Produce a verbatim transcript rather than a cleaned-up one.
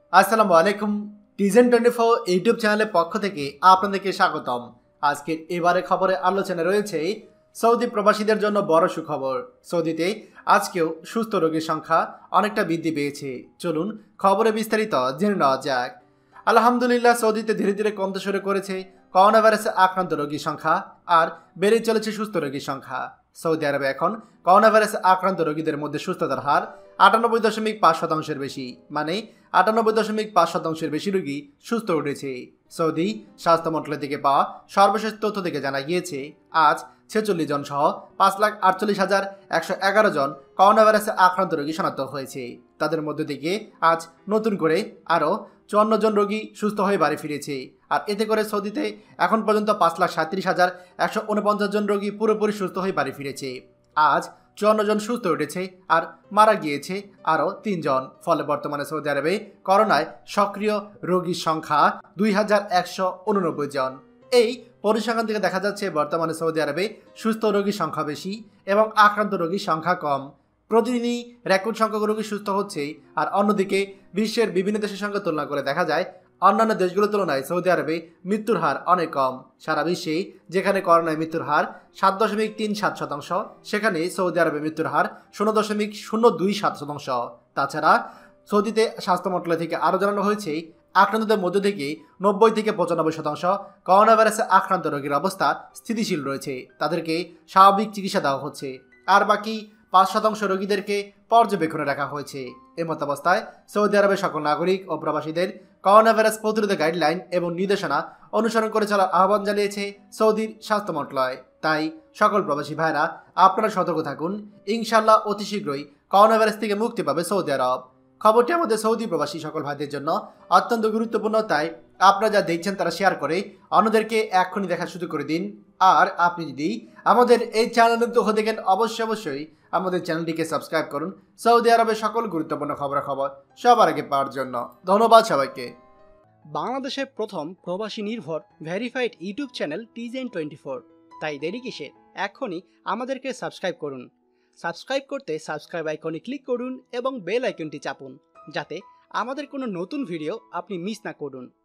আসসালামু আলাইকুম। টিজেন twenty four YouTube চ্যানেলের পক্ষ থেকে আপনাদেরকে স্বাগতম। আজকের এবারে খবরে আলোচনা রয়েছে সৌদি প্রবাসীদের জন্য বড় সুখবর। সৌদিতে আজকেও সুস্থ রোগীর সংখ্যা অনেকটা বৃদ্ধি পেয়েছে। চলুন খবরে বিস্তারিত জেনে নেওয়া যাক। আলহামদুলিল্লাহ, সৌদিতে ধীরে ধীরে কমতে শুরু করেছে করোনা ভাইরাসে আক্রান্ত রোগীর সংখ্যা, আর বেড়ে চলেছে সুস্থ রোগীর সংখ্যা। সৌদি আরবে এখন করোনা ভাইরাসে আক্রান্ত রোগীদের মধ্যে সুস্থতার হার আটানব্বই দশমিক পাঁচ শতাংশের বেশি, মানে আটানব্বই দশমিক পাঁচ শতাংশের বেশি রোগী সুস্থ উঠেছে। সৌদি স্বাস্থ্য মন্ত্রণালয় থেকে পাওয়া সর্বশেষ তথ্য থেকে জানা গিয়েছে, আজ ছেচল্লিশ জন সহ পাঁচ লাখ আটচল্লিশ হাজার একশো এগারো জন করোনা ভাইরাসে আক্রান্ত রোগী শনাক্ত হয়েছে। তাদের মধ্য থেকে আজ নতুন করে আরও চুয়ান্ন জন রোগী সুস্থ হয়ে বাড়ি ফিরেছে। আর এতে করে সৌদিতে এখন পর্যন্ত পাঁচ লাখ সাঁত্রিশ হাজার একশো উনপঞ্চাশ জন রোগী পুরোপুরি সুস্থ হয়ে বাড়ি ফিরেছে। আজ চুয়ান্ন জন সুস্থ উঠেছে আর মারা গিয়েছে আরও তিনজন। ফলে বর্তমানে সৌদি আরবে করোনায় সক্রিয় রোগীর সংখ্যা দুই হাজার একশো উননব্বই জন। এই পরিসংখ্যান থেকে দেখা যাচ্ছে বর্তমানে সৌদি আরবে সুস্থ রোগীর সংখ্যা বেশি এবং আক্রান্ত রোগীর সংখ্যা কম। প্রতিদিনই রেকর্ড সংখ্যক রোগী সুস্থ হচ্ছে, আর অন্যদিকে বিশ্বের বিভিন্ন দেশের সঙ্গে তুলনা করে দেখা যায় অন্যান্য দেশগুলোর তুলনায় সৌদি আরবে মৃত্যুর হার অনেক কম। সারা বিশ্বে যেখানে করোনায় মৃত্যুর হার সাত দশমিক তিন সাত শতাংশ, সেখানে সৌদি আরবে মৃত্যুর হার শূন্য দশমিক শূন্য দুই সাত শতাংশ। তাছাড়া সৌদিতে স্বাস্থ্য মন্ত্রণালয় থেকে আরও জানানো হয়েছে, আক্রান্তদের মধ্য থেকে নব্বই থেকে পঁচানব্বই শতাংশ করোনা ভাইরাসে আক্রান্ত রোগীর অবস্থা স্থিতিশীল রয়েছে, তাদেরকে স্বাভাবিক চিকিৎসা দেওয়া হচ্ছে। আর বাকি পাঁচ শতাংশ রোগীদেরকে পর্যবেক্ষণে রাখা হয়েছে। এমতাবস্থায় সৌদি আরবের সকল নাগরিক ও প্রবাসীদের করোনা ভাইরাস প্রতিরোধে গাইডলাইন এবং নির্দেশনা অনুসরণ করে চলার আহ্বান জানিয়েছে সৌদির স্বাস্থ্য মন্ত্রণালয়। তাই সকল প্রবাসী ভাইরা আপনারা সতর্ক থাকুন। ইনশাল্লাহ অতি শীঘ্রই করোনা ভাইরাস থেকে মুক্তি পাবে সৌদি আরব। খবরটি আমাদের সৌদি প্রবাসী সকল ভাইদের জন্য অত্যন্ত গুরুত্বপূর্ণ, তাই আপনারা যা দেখছেন তারা শেয়ার করে অন্যদেরকে এক্ষুনি দেখা শুরু করে দিন। আর আপনি যদি আমাদের এই চ্যানেল হয়ে দেখেন, অবশ্যই অবশ্যই আমাদের চ্যানেলটিকে সাবস্ক্রাইব করুন সৌদি আরবের সকল গুরুত্বপূর্ণ খবরাখবর সবার আগে পাওয়ার জন্য। ধন্যবাদ সবাইকে। বাংলাদেশের প্রথম প্রবাসী নির্ভর ভেরিফাইড ইউটিউব চ্যানেল টিজেন টোয়েন্টি ফোর, তাই দেরি কিসের, এখনই আমাদেরকে সাবস্ক্রাইব করুন। সাবস্ক্রাইব করতে সাবস্ক্রাইব আইকনে ক্লিক করুন এবং বেল আইকনটি চাপুন, যাতে আমাদের কোনো নতুন ভিডিও আপনি মিস না করুন।